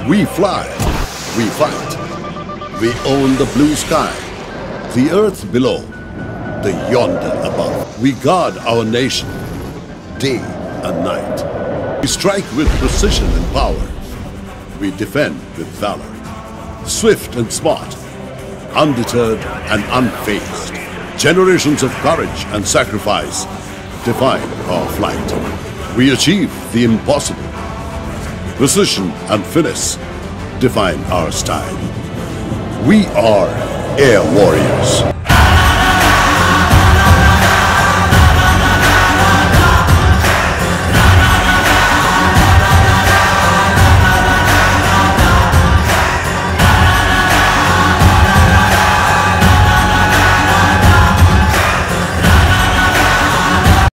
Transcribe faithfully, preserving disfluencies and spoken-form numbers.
We fly, we fight, we own the blue sky, the earth below, the yonder above. We guard our nation, day and night. We strike with precision and power. We defend with valor, swift and smart, undeterred and unfazed. Generations of courage and sacrifice define our flight. We achieve the impossible. Precision and finesse define our style. We are air warriors.